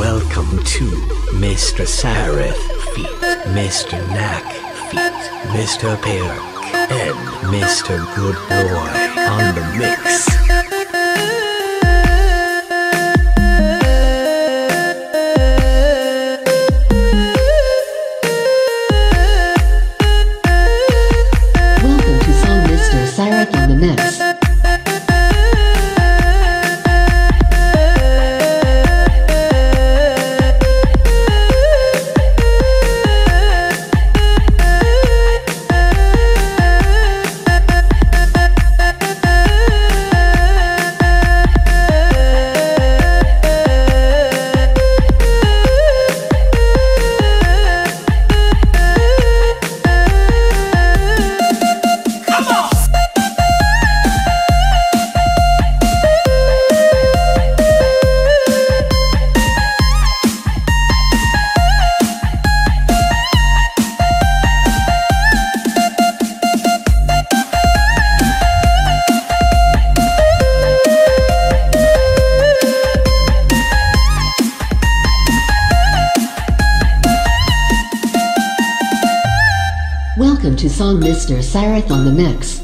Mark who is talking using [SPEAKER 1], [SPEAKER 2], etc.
[SPEAKER 1] Welcome to Mr. Sareth feat. Mr. Knack feat. Mr. Pirk and Mr. Good Boy on the mix.
[SPEAKER 2] Welcome to song Mr. Sareth on the mix. Welcome to song Mr. Sareth on the mix.